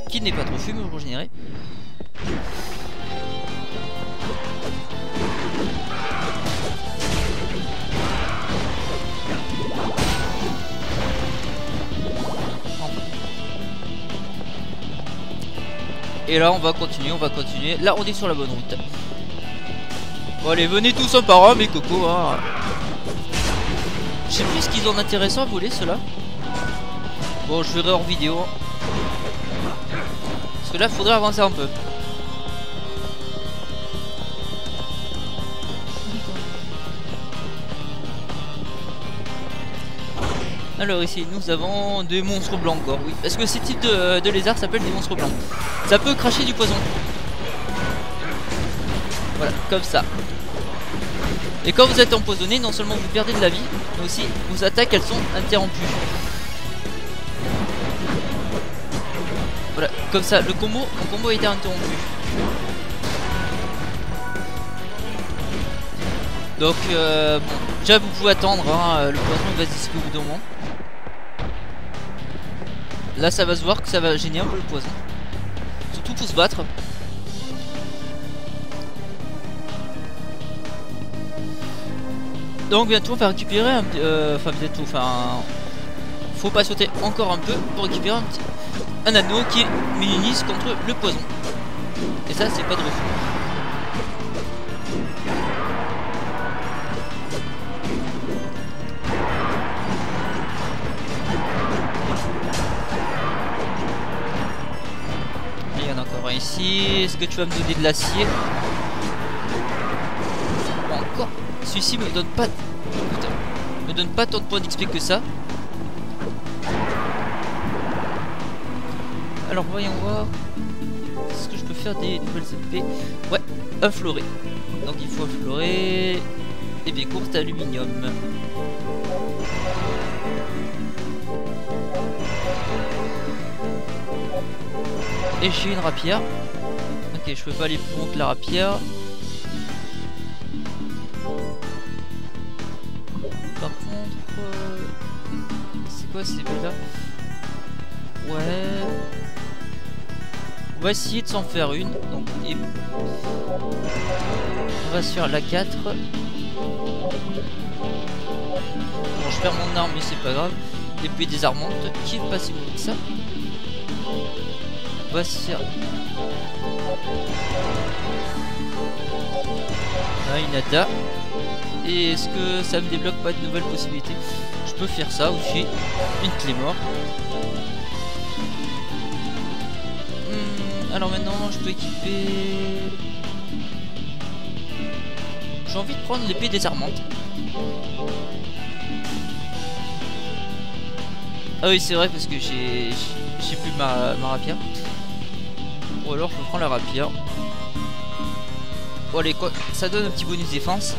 qui n'est pas trop fumé pour régénérer. Et là on va continuer, Là on est sur la bonne route. Bon allez, venez tous un par un mes cocos hein. Je sais plus ce qu'ils ont d'intéressant à voler ceux-là. Bon je verrai hors vidéo. Parce que là faudrait avancer un peu. Alors ici nous avons des monstres blancs encore, oui. Parce que ces types de lézards s'appellent des monstres blancs. Ça peut cracher du poison. Voilà, comme ça. Et quand vous êtes empoisonné, non seulement vous perdez de la vie, mais aussi vos attaques elles sont interrompues. Voilà, comme ça, le combo a été interrompu. Donc bon, déjà vous pouvez attendre, hein, le poison va se dissiper au bout d'un moment. Là ça va se voir que ça va gêner un peu le poison. Surtout pour se battre. Donc bientôt on va récupérer un petit... faut patienter encore un peu pour récupérer un anneau qui m'immunise contre le poison. Et ça c'est pas de refus. Ici, est-ce que tu vas me donner de l'acier? Encore. Celui-ci me donne pas. Putain, me donne pas tant de points d'XP que ça. Alors voyons voir. Est-ce que je peux faire des nouvelles épées? Ouais, infloré. Donc il faut inflorer épée courte aluminium. Et j'ai une rapière. Ok, je peux pas aller plus loin que la rapière. Par contre, c'est quoi ces belles là? Ouais. On va essayer de s'en faire une. Donc, on va se faire la 4. Bon, je perds mon arme, mais c'est pas grave. L'épée désarmante, qui est pas si bon que ça. On va se faire une Ada. Et est-ce que ça me débloque pas de nouvelles possibilités? Je peux faire ça aussi. Une clé mort. Alors maintenant je peux équiper. J'ai envie de prendre l'épée désarmante. Ah oui c'est vrai parce que j'ai plus ma rapière. Ou alors je prends la rapière. Bon allez quoi, ça donne un petit bonus défense.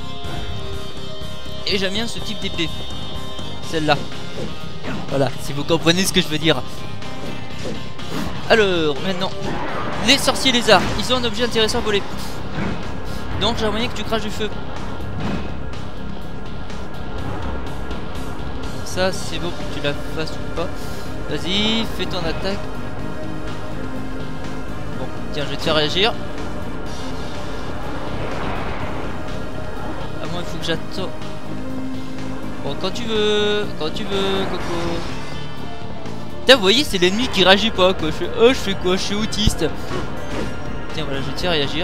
Et j'aime bien ce type d'épée. Celle-là. Voilà, si vous comprenez ce que je veux dire. Alors maintenant, les sorciers lézards, ils ont un objet intéressant à voler. Donc j'ai moyen que tu craches du feu. Ça c'est beau pour que tu la fasses ou pas. Vas-y, fais ton attaque. Bon, tiens, je vais te faire réagir. À moins il faut que j'attends. Bon, quand tu veux, Coco. Putain, vous voyez, c'est l'ennemi qui réagit pas, quoi. Je fais, oh, je fais quoi? Je suis autiste. Tiens, voilà, je vais te faire réagir.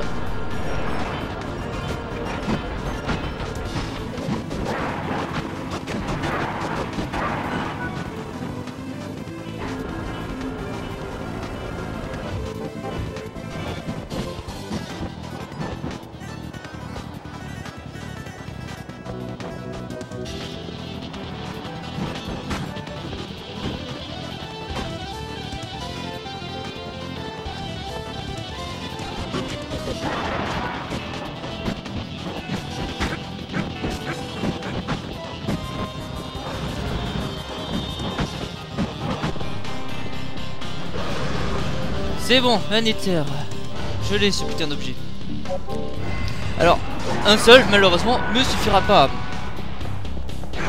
C'est bon, un éther. Je l'ai ce putain d'objet. Alors, un seul, malheureusement, me suffira pas. Bon.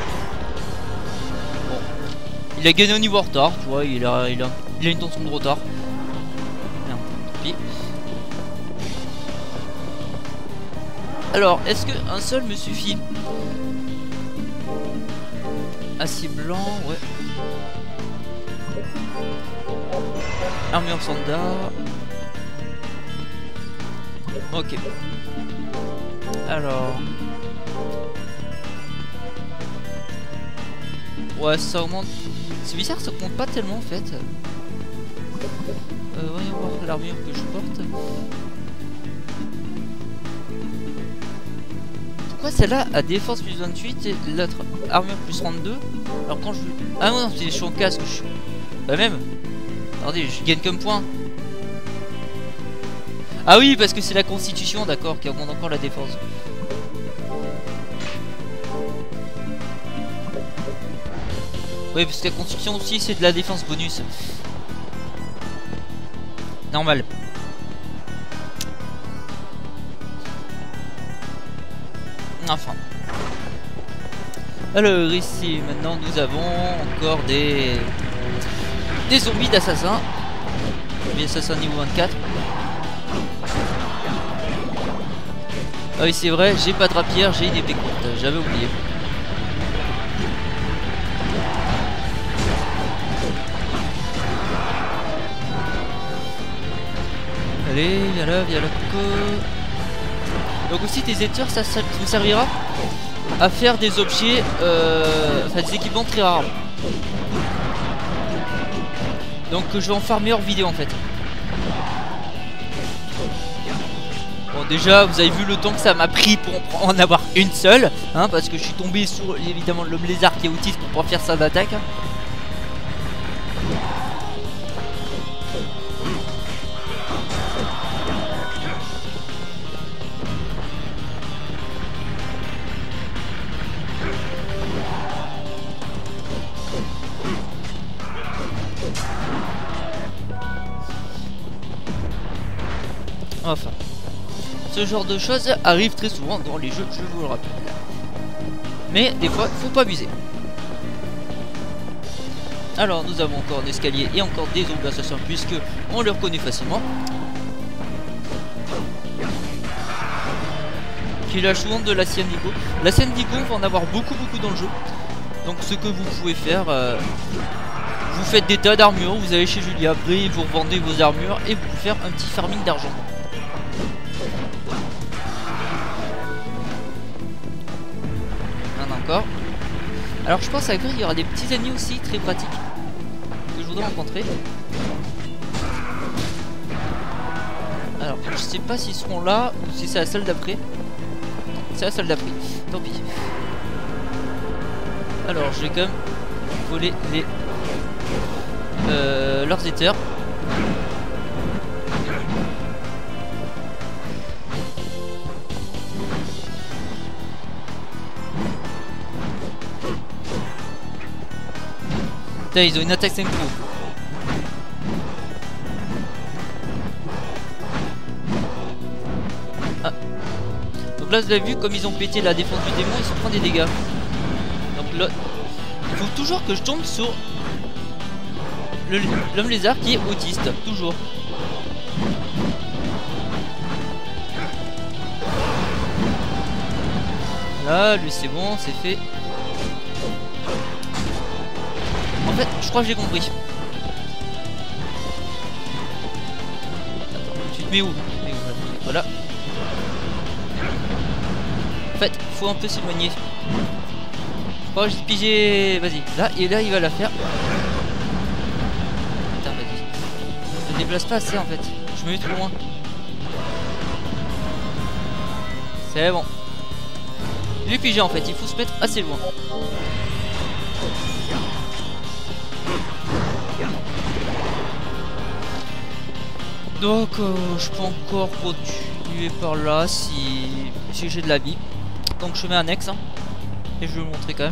Il a gagné au niveau retard, tu vois, il a une tension de retard. pis. Alors, est-ce qu'un seul me suffit? Acier blanc, ouais. Armure standard. Ok. Alors. Ouais, ça augmente. C'est bizarre, ça augmente pas tellement en fait. Voyons voir l'armure que je porte. Pourquoi celle-là a défense plus 28 et l'autre armure plus 32? Alors quand je... Ah non, je suis en casque. Bah même. Attendez, je gagne comme point. Ah oui, parce que c'est la constitution, d'accord, qui augmente encore la défense. Oui, parce que la constitution aussi, c'est de la défense bonus. Normal. Enfin. Alors ici, maintenant, nous avons encore des zombies d'assassins. Des assassins niveau 24. Ah oui, c'est vrai, j'ai pas de rapière, j'ai une épée courte. J'avais oublié. Allez, viens là, Coco. Donc aussi tes éteurs, ça nous servira à faire des objets, enfin des équipements très rares. Donc je vais en farmer hors vidéo en fait. Bon déjà vous avez vu le temps que ça m'a pris pour en avoir une seule, hein, parce que je suis tombé sur évidemment l'homme lézard qui est autiste pour pouvoir faire ça d'attaque. Enfin, ce genre de choses arrive très souvent dans les jeux, je vous le rappelle. Mais des fois, faut pas abuser. Alors, nous avons encore un escalier et encore des zombies assassins puisque on les reconnaît facilement. Qui est la chouante de la Ciendigo. La Ciendigo, on va en avoir beaucoup dans le jeu. Donc, ce que vous pouvez faire, vous faites des tas d'armures, vous allez chez Julia, après vous revendez vos armures et vous pouvez faire un petit farming d'argent. Encore. Alors je pense qu'il y aura des petits ennemis aussi très pratiques que je voudrais rencontrer. Alors je sais pas s'ils seront là ou si c'est la salle d'après. C'est la salle d'après, tant pis. Alors je vais quand même voler les leurs éthers. Ils ont une attaque synchro. Ah. Donc là vous avez vu comme ils ont pété la défense du démon, ils se prennent des dégâts. Donc là il faut toujours que je tombe sur l'homme lézard qui est autiste. Toujours. Là lui c'est bon, c'est fait. En fait, je crois que j'ai compris. Attends, tu te mets où? Voilà. En fait, faut un peu s'éloigner. Je crois que j'ai pigé. Vas-y, là, et là, il va la faire. Putain, vas-y. Je me déplace pas assez en fait. Je me mets trop loin. C'est bon. Il est pigé en fait, il faut se mettre assez loin. Donc je peux encore continuer par là si j'ai de la vie. Donc je mets un ex hein, et je vais vous montrer quand même.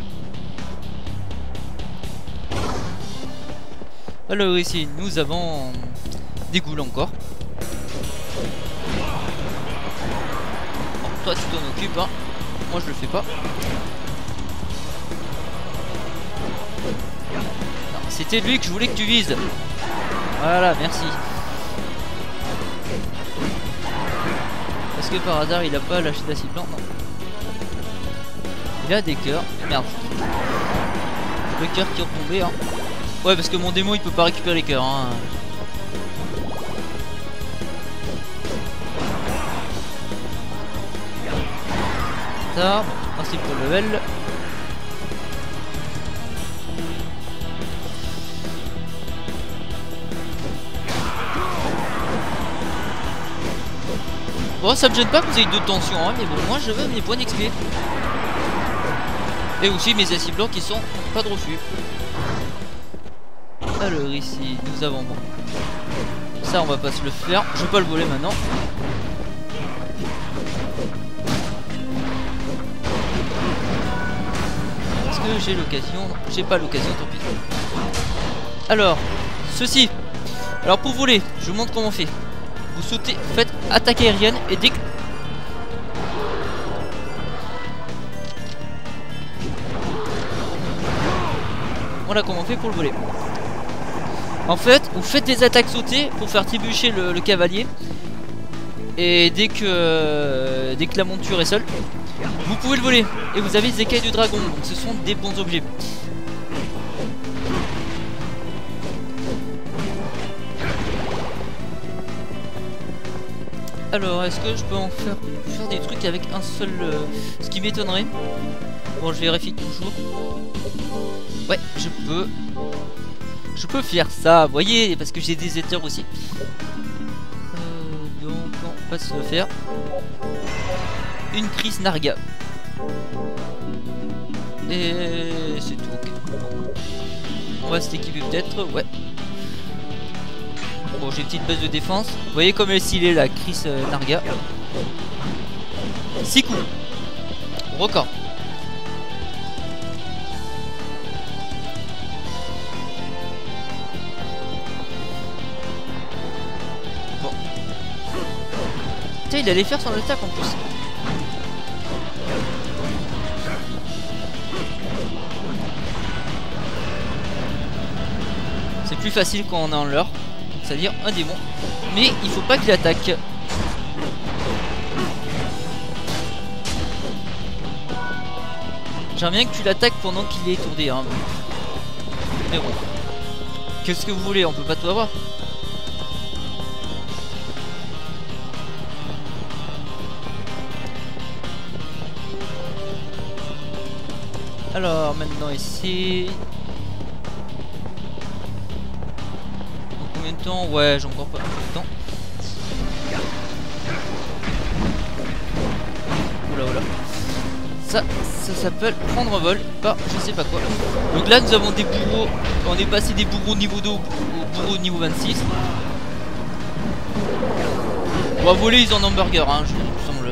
Alors ici nous avons des ghouls encore. Bon, toi tu t'en occupes hein. Moi je le fais pas. C'était lui que je voulais que tu vises. Voilà, merci. Est-ce que par hasard il a pas lâché d'acide blanc? Non. Il a des cœurs. Merde. Le cœur qui est retombé hein. Ouais parce que mon démon il peut pas récupérer les cœurs hein. Ça, merci pour le level. Bon ça me gêne pas que vous ayez deux tensions hein, mais bon moi je veux mes points d'XP. Et aussi mes acides blancs qui sont pas de refus. Alors ici nous avons bon. Ça on va pas se le faire. Je vais pas le voler maintenant. Est-ce que j'ai l'occasion? J'ai pas l'occasion, tant pis. Alors, ceci. Alors pour voler, je vous montre comment on fait. Vous sautez, faites attaque aérienne et dès que... Voilà comment on fait pour le voler. En fait, vous faites des attaques sautées pour faire trébucher le cavalier. Et dès que la monture est seule, vous pouvez le voler. Et vous avez les écailles du dragon, donc ce sont des bons objets. Alors, est-ce que je peux en faire des trucs avec un seul... ce qui m'étonnerait. Bon, je vérifie toujours. Ouais, je peux. Je peux faire ça, vous voyez, parce que j'ai des éthers aussi. Donc, on va se le faire. Une crise Narga. Et c'est tout. Okay. On va s'équiper peut-être, ouais. Bon, j'ai une petite base de défense. Vous voyez comme elle est stylée la crise Narga. 6 coups. Record. Bon. Putain, il allait faire son attaque en plus. C'est plus facile quand on est en leurre, c'est-à-dire un démon. Mais il faut pas qu'il attaque. J'aimerais bien que tu l'attaques pendant qu'il est étourdi hein. Mais bon. Qu'est-ce que vous voulez, on peut pas tout avoir. Alors maintenant ici. Dans combien de temps? Ouais, j'ai encore pas beaucoup de temps. Oula oula. Ça s'appelle prendre vol par je sais pas quoi. Donc là nous avons des bourreaux. On est passé des bourreaux niveau 2 au bourreau niveau 26. On va voler ils en hamburger hein, je me semble.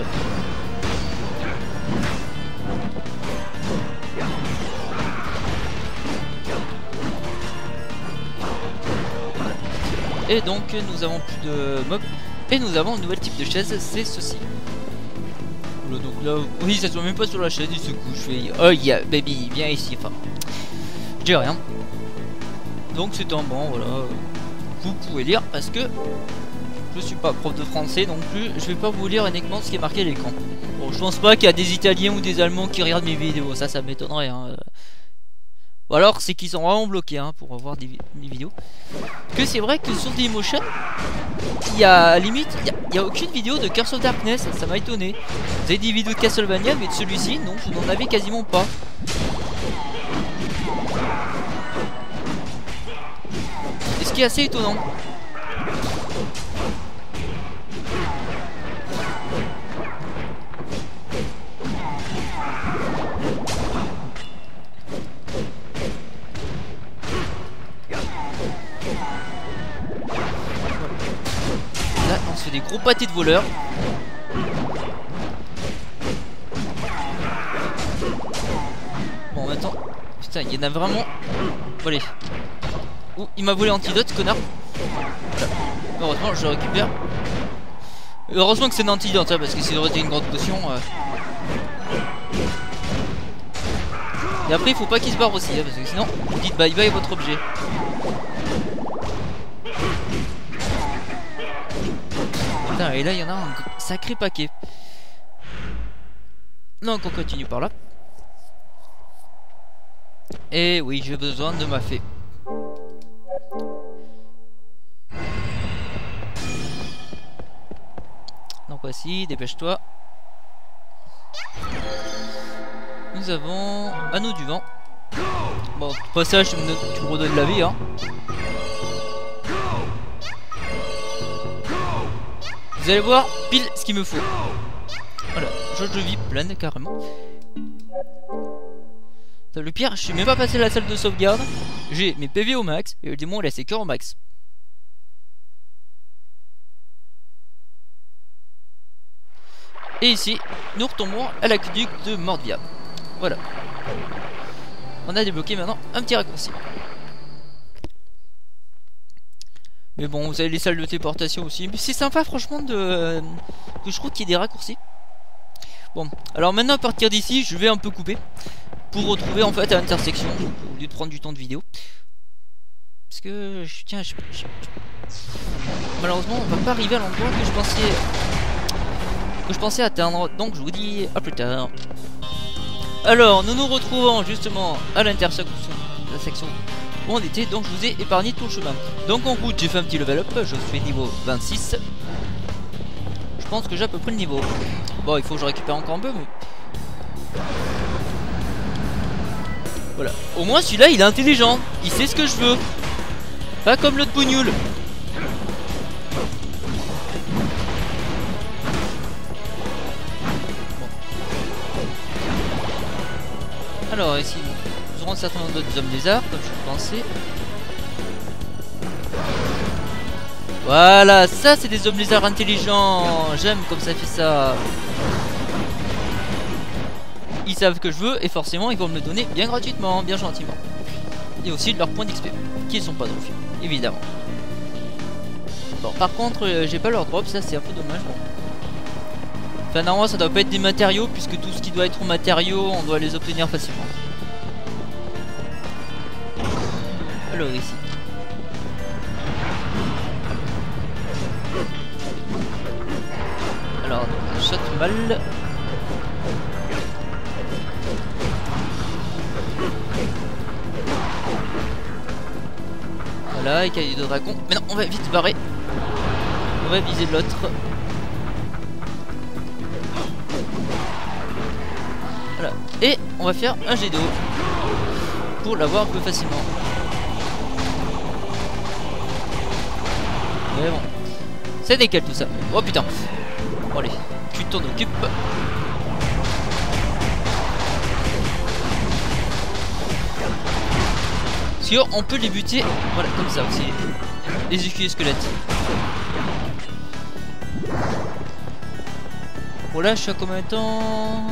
Et donc nous avons plus de mobs. Et nous avons un nouvel type de chaise, c'est ceci. Donc là, oui, ça se voit même pas sur la chaise, il se couche, fait oh yeah, baby, viens ici, enfin, j'ai rien. Donc c'est un banc, voilà. Vous pouvez lire parce que je suis pas prof de français non plus, je vais pas vous lire uniquement ce qui est marqué à l'écran. Bon, je pense pas qu'il y a des Italiens ou des Allemands qui regardent mes vidéos, ça m'étonnerait. Hein. Ou alors c'est qu'ils sont vraiment bloqués hein, pour voir mes vidéos. Que c'est vrai que sur Dailymotion, il y a limite, il y a aucune vidéo de Curse of Darkness, ça m'a étonné. Vous avez des vidéos de Castlevania, mais de celui-ci, non, vous n'en avez quasiment pas. Et ce qui est assez étonnant. Là, on se fait des gros pâtés de voleurs. Bon, maintenant, putain, il y en a vraiment. Allez. Ouh, il m'a volé l'antidote, ce connard. Voilà. Heureusement, je le récupère. Heureusement que c'est un antidote, hein, parce que ça aurait été une grande potion. Et après, il faut pas qu'il se barre aussi, hein, parce que sinon, vous dites bye bye à votre objet. Putain, et là il y en a un sacré paquet. Donc on continue par là. Et oui, j'ai besoin de ma fée. Donc voici, dépêche-toi. Nous avons Anneau du vent. Bon, au passage, tu me redonnes la vie, hein. Vous allez voir pile ce qu'il me faut. Voilà, jauge de vie pleine carrément. Le pire, je suis même pas passé la salle de sauvegarde. J'ai mes PV au max et le démon il a ses cœurs au max. Et ici, nous retombons à l'aqueduc de Mordvia. Voilà. On a débloqué maintenant un petit raccourci. Mais bon, vous avez les salles de téléportation aussi. Mais c'est sympa franchement que je trouve qu'il y ait des raccourcis. Bon, alors maintenant à partir d'ici, je vais un peu couper. Pour retrouver en fait à l'intersection, au lieu de prendre du temps de vidéo. Parce que, malheureusement, on va pas arriver à l'endroit que je pensais atteindre. Donc je vous dis à plus tard. Alors, nous nous retrouvons justement à l'intersection, la section où on était. Donc je vous ai épargné tout le chemin. Donc en route, j'ai fait un petit level up. Je suis niveau 26. Je pense que j'ai à peu près le niveau. Bon, il faut que je récupère encore un peu, mais... Voilà. Au moins celui-là, il est intelligent. Il sait ce que je veux. Pas comme l'autre bougnoule. Bon. Alors ici, nous aurons certainement d'autres hommes lézards, comme je le pensais. Voilà, ça c'est des hommes lézards intelligents. J'aime comme ça fait ça. Ils savent que je veux et forcément ils vont me le donner bien gratuitement, bien gentiment. Et aussi de leurs points d'XP, qui ne sont pas drop, évidemment. Bon, par contre, j'ai pas leur drop, ça c'est un peu dommage. Bon. Enfin, normalement ça doit pas être des matériaux, puisque tout ce qui doit être aux matériaux, on doit les obtenir facilement. Alors ici. Alors, shot mal. Voilà, écaillé de dragon. Mais non, on va vite barrer. On va viser l'autre. Voilà. Et on va faire un jet d'eau pour l'avoir plus facilement. Mais bon. C'est nickel tout ça. Oh putain. Bon allez, tu t'en occupes. Parce qu'on peut les buter, voilà, comme ça aussi. Les écuyers squelettes. Bon là, je suis à combien de temps?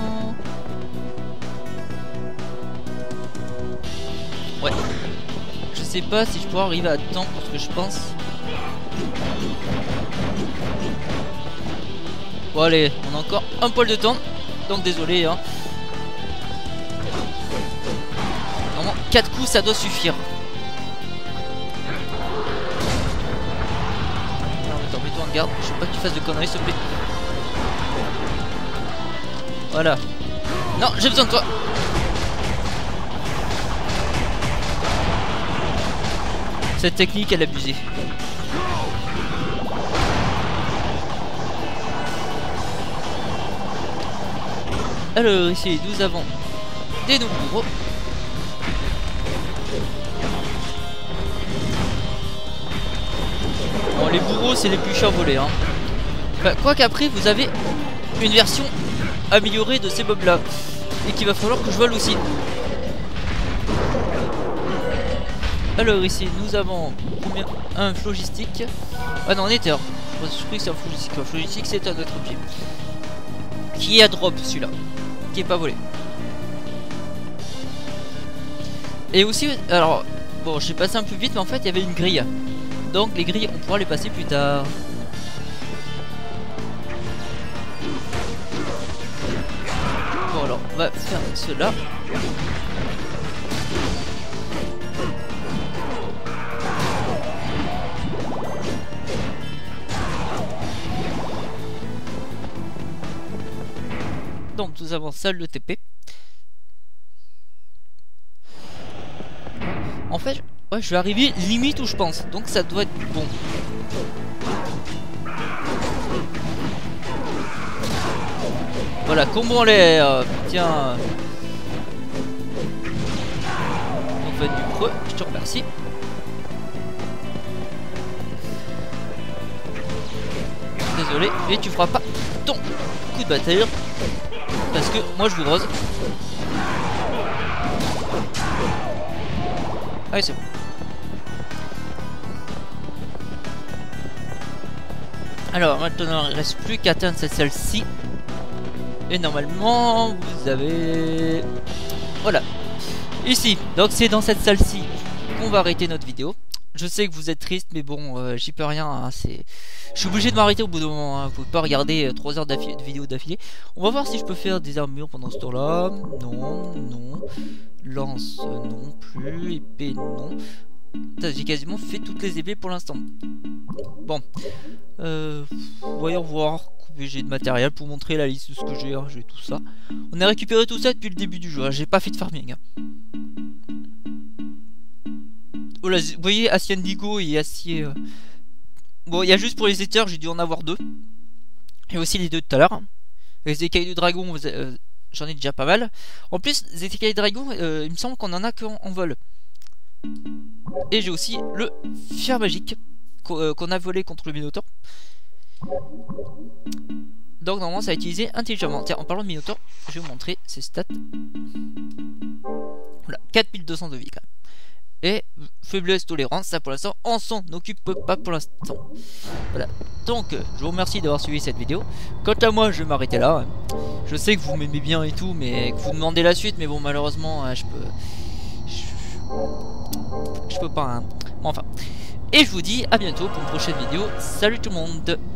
Ouais. Je sais pas si je pourrais arriver à temps pour ce que je pense. Bon allez, on a encore un poil de temps. Donc désolé hein. Normalement 4 coups ça doit suffire. Attends, mets-toi en garde, je veux pas que tu fasses de conneries s'il te plaît. Voilà. Non, j'ai besoin de toi. Cette technique elle est abusée. Alors ici nous avons des nouveaux bourreaux. Bon les bourreaux c'est les plus chers volés hein. Bah, quoi qu'après vous avez une version améliorée de ces mobs là. Et qu'il va falloir que je vole aussi. Alors ici nous avons combien? Un phlogistique. Ah non un éther. Je crois que c'est un phlogistique. Un phlogistique c'est un autre objet. Qui est à drop celui-là. Qui est pas volé. Et aussi, alors, bon, j'ai passé un peu vite, mais en fait, il y avait une grille. Donc, les grilles, on pourra les passer plus tard. Bon, alors, on va faire cela. donc nous avons salle de TP. En fait, ouais, je vais arriver limite où je pense, donc ça doit être bon. Voilà, combo en l'air, tiens. On fait du creux, je te remercie. Désolé, mais tu feras pas ton coup de bataille. Parce que moi je vous rose. Allez, c'est bon. Alors maintenant il ne reste plus qu'à atteindre cette salle-ci. Et normalement vous avez... Voilà. Ici, donc c'est dans cette salle-ci qu'on va arrêter notre vidéo. Je sais que vous êtes triste, mais bon, j'y peux rien. Hein, je suis obligé de m'arrêter au bout d'un moment. Hein, vous pouvez pas regarder 3 heures de vidéo d'affilée. On va voir si je peux faire des armures pendant ce temps-là. Non, non. Lance, non plus. Épée, non. J'ai quasiment fait toutes les épées pour l'instant. Bon. Voyons voir. J'ai de matériel pour montrer la liste de ce que j'ai. Hein, j'ai tout ça. On a récupéré tout ça depuis le début du jeu. Hein, j'ai pas fait de farming. Hein. Oh là, vous voyez, acier indigo et acier... Bon, il y a juste pour les éthers, j'ai dû en avoir 2. Et aussi les 2 tout à l'heure. Les écailles de dragon, j'en ai déjà pas mal. En plus, les écailles de dragon, il me semble qu'on en a qu'en vol. Et j'ai aussi le fer magique qu'on a volé contre le Minotaur. Donc normalement ça a utilisé intelligemment. Tiens, en parlant de Minotaur, je vais vous montrer ses stats. Voilà, 4200 de vie quand même. Et faiblesse tolérance, ça pour l'instant on s'en occupe pas pour l'instant. Voilà, donc je vous remercie d'avoir suivi cette vidéo. Quant à moi je vais m'arrêter là. Je sais que vous m'aimez bien et tout, mais que vous demandez la suite. Mais bon, malheureusement je peux pas hein. Bon, enfin. Et je vous dis à bientôt pour une prochaine vidéo. Salut tout le monde.